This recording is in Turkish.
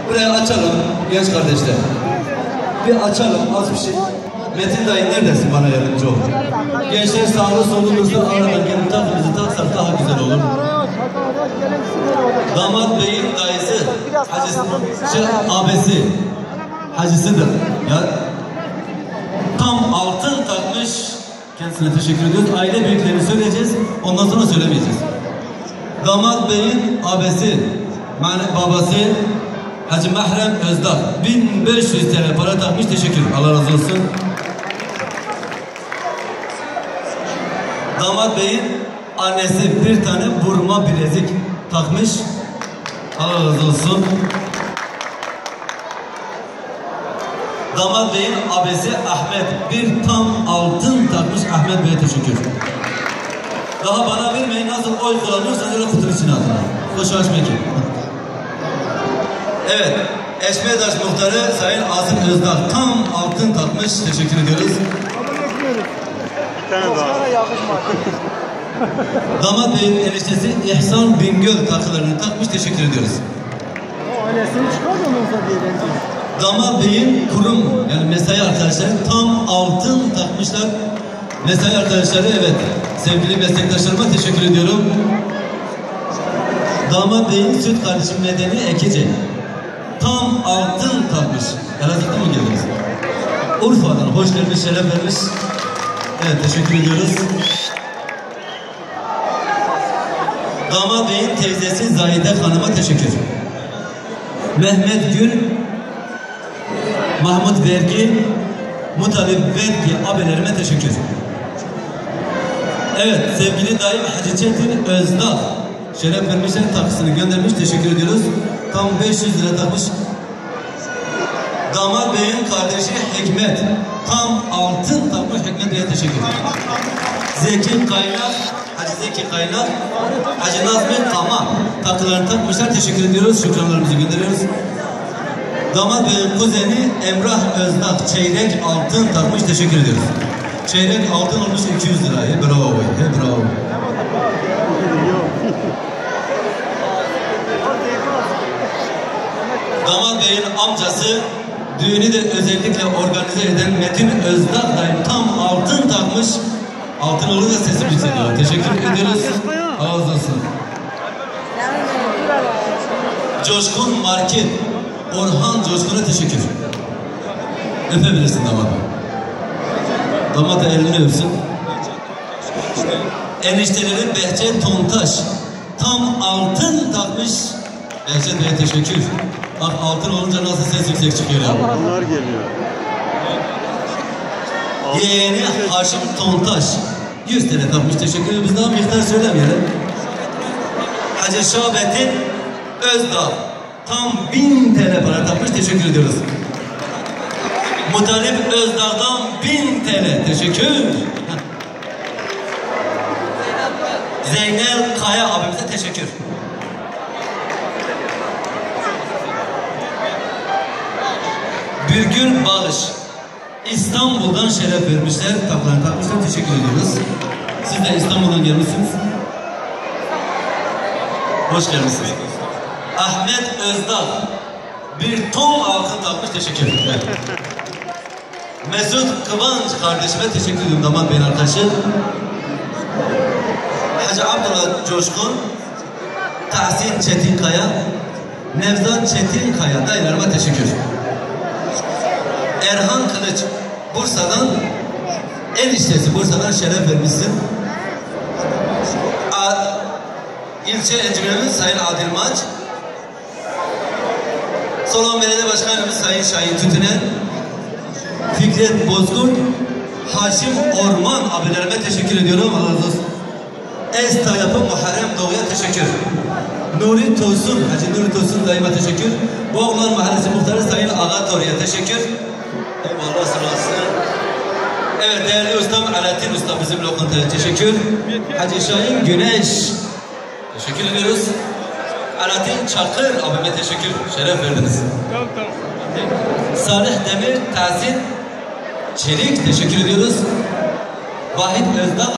Buraya açalım genç kardeşler. Bir açalım az bir şey. Metin dayı neredesin, bana yardımcı ol. Gençler sağda solumuzda aradan gelip takımızı taksak daha güzel olur. Damat beyin dayısı, abesi, hacısıdır. Ya, tam altın takmış. Kendisine teşekkür ediyoruz. Aile büyüklerini söyleyeceğiz. Ondan sonra söylemeyeceğiz. Damat beyin abesi, babası Hacı Mahrem Özdağ 1500 TL para takmış. Teşekkür. Allah razı olsun. Damat beyin annesi bir tane burma bilezik takmış. Allah razı olsun. Damat beyin abisi Ahmet bir tam altın takmış. Ahmet Bey'e teşekkür. Daha bana vermeyin, nasıl oy kullanıyorsanız öyle kutunun içine atın. Koşu açmayın ki. Evet, Eşmedaş muhtarı Sayın Asım Özdağ tam altın takmış. Teşekkür ediyoruz. Bir tane daha. Damat beyin eniştesi İhsan Bingöl takılarını takmış. Teşekkür ediyoruz. O ailesini çıkarmamızda diyelim. Damat beyin kurum, yani mesai arkadaşlar tam altın takmışlar. Mesai arkadaşları, evet, sevgili meslektaşlarıma teşekkür ediyorum. Damat beyin süt kardeşim Medeni Ekici tam altın takmış. Elazığ'dan mı geldiniz? Urfa'dan hoş gelmiş, şeref vermiş. Evet, teşekkür ediyoruz. Damat beyin teyzesi Zahide Hanım'a teşekkür. Mehmet Gül, Mahmut Vergi, Mutalip Vergi abilerime teşekkür. Evet, sevgili dayım Hacı Çetin Özdağ şeref vermişler, takısını göndermiş. Teşekkür ediyoruz. Tam 500 lira takmış. Damat beyin kardeşi Hikmet tam altın takmış. Hikmet Bey'e teşekkür. Zeki Kaynak, Hacı Zeki Kaynak, Hacı Nazmi Kama takılarını takmışlar. Teşekkür ediyoruz. Şükranlarımızı gönderiyoruz. Damat beyin kuzeni Emrah Özdağ çeyrek altın takmış. Teşekkür ediyoruz. Çeyrek altın olmuş 200 lirayı. Bravo. Bravo. Damat beyin amcası düğünü de özellikle organize eden Metin Özdağ dayım tam altın takmış. Altın olur da sesi yükseliyor. Teşekkür ediyoruz. Ağız olsun. Coşkun Market Orhan Coşkun'a teşekkür. Öpebilirsin damat. Damat elini öpsün. Enişteleri Behçet Tontaş tam altın takmış. Behçet Bey'e teşekkür. Bak altın olunca nasıl ses yüksek çıkıyor ya. Onlar geliyor. Yeğeni Haşim Tontaş 100 TL takmış. Teşekkür ederim. Biz daha miktar söylemeyelim. Hacı Şabettin Özdağ tam 1000 TL para takmış. Teşekkür ediyoruz. Mutalip Özdağ'dan 1000 TL. Teşekkür. Zeynel Kaya abimize teşekkür. Bürgün Bağış İstanbul'dan şeref vermişler. Taklarını takmışlar. Teşekkür ediyoruz. Siz de İstanbul'dan gelmişsiniz. Hoş gelmişsiniz. Ahmet Özdağ bir ton altın takmış. Teşekkür ederim. Mesut Kıvanç kardeşime teşekkür ediyorum. Damat beyin arkadaşı. Hacı Abdullah Coşkun, Tahsin Çetinkaya, Nevzat Çetinkaya dayılarıma teşekkür. Erhan Kılıç Bursa'dan, eniştesi Bursa'dan şeref vermişsin. İlçe encümemiz Sayın Adil Maç, Solon Belediye Başkanımız Sayın Şahin Tütünen, Fikret Bozkurt, Haşim Orman abilerime teşekkür ediyorum. Allah razı olsun. Esta yapı Muharrem Doğu'ya teşekkür. Nuri Tosun, Hacı Nuri Tosun dayıma teşekkür. Boğulan Mahallesi Muhtarı Sayın Ağa Doğru'ya teşekkür. Eyvallah sırası. Evet, değerli ustam Alaaddin Usta bizim lokantaya teşekkür. Hacı Şahin Güneş teşekkür ediyoruz. Alaaddin Çakır abime teşekkür. Şeref verdiniz. Salih Demir Tahsin Çelik teşekkür ediyoruz. Vahit Özdağ